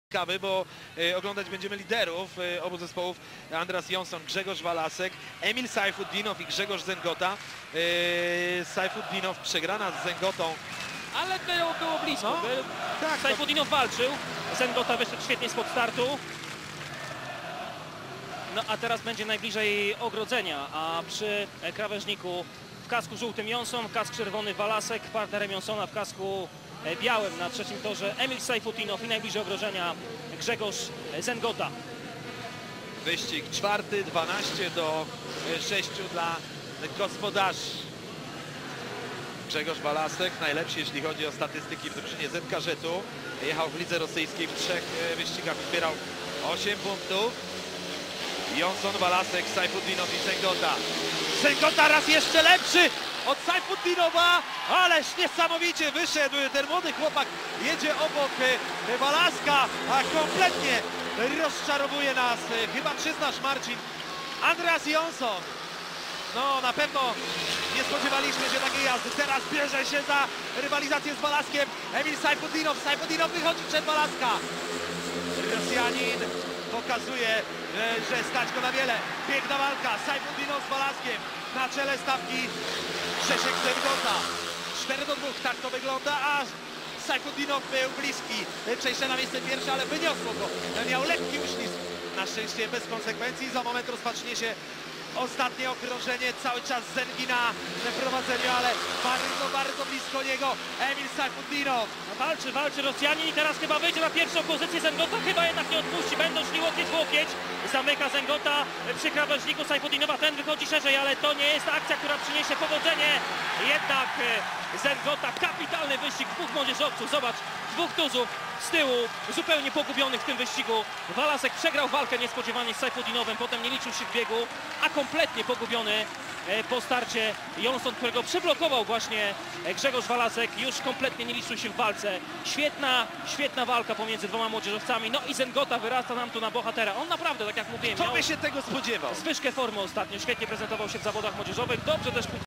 Ciekawy, bo oglądać będziemy liderów obu zespołów. Andras Jonsson, Grzegorz Walasek, Emil Sajfutdinow i Grzegorz Zengota. Sajfutdinow przegrana z Zengotą. Ale było blisko. No, tak, Sajfutdinow walczył. Zengota wyszedł świetnie spod startu. No a teraz będzie najbliżej ogrodzenia, a przy krawężniku w kasku żółtym Jonsson, kask czerwony Walasek, partnerem Jonssona w kasku białym na trzecim torze Emil Sajfutdinow i najbliżej ogrożenia Grzegorz Zengota. Wyścig czwarty, 12-6 dla gospodarzy. Grzegorz Walasek, najlepszy jeśli chodzi o statystyki w drużynie ZKŻ-u. Jechał w lidze rosyjskiej, w 3 wyścigach zbierał 8 punktów. Jonsson, Walasek, Sajfutdinow i Zengota. Zengota raz jeszcze lepszy od Sajfutdinowa, ależ niesamowicie wyszedł ten młody chłopak. Jedzie obok Walaska, a kompletnie rozczarowuje nas, chyba przyznasz Marcin, Andras Jonsson. No na pewno nie spodziewaliśmy się takiej jazdy. Teraz bierze się za rywalizację z Walaskiem Emil Sajfutdinow. Sajfutdinow wychodzi przed Walaska. Rosjanin pokazuje, że stać go na wiele. Piękna walka. Sajfutdinow z Walaskiem. Na czele stawki Grzesiek Zengota. 4-2, tak to wygląda, a Sajfutdinow był bliski przejścia na miejsce pierwsze, ale wyniosło go. Miał lekki uślizg. Na szczęście bez konsekwencji. Za moment rozpocznie się ostatnie okrążenie, cały czas Zengi na prowadzeniu, ale bardzo blisko niego Emil Sajfutdinow. Walczy Rosjanin i teraz chyba wyjdzie na pierwszą pozycję. Zengota chyba jednak nie odpuści, będą szli łokieć w łokieć. Zamyka Zengota przy krawężniku Sajfutdinowa, ten wychodzi szerzej, ale to nie jest akcja, która przyniesie powodzenie. Jednak Zengota, kapitalny wyścig dwóch młodzieżowców, zobacz, dwóch tuzów z tyłu, zupełnie pogubionych w tym wyścigu. Walasek przegrał walkę niespodziewanie z Sajfutdinowem, potem nie liczył się w biegu, a kompletnie pogubiony po starcie Jonsson, którego przyblokował właśnie Grzegorz Walasek, już kompletnie nie liczył się w walce. Świetna walka pomiędzy dwoma młodzieżowcami, no i Zengota wyrasta nam tu na bohatera. On naprawdę, tak jak mówiłem, Kto miał by się tego spodziewał? zwyżkę formy ostatnio, świetnie prezentował się w zawodach młodzieżowych, dobrze też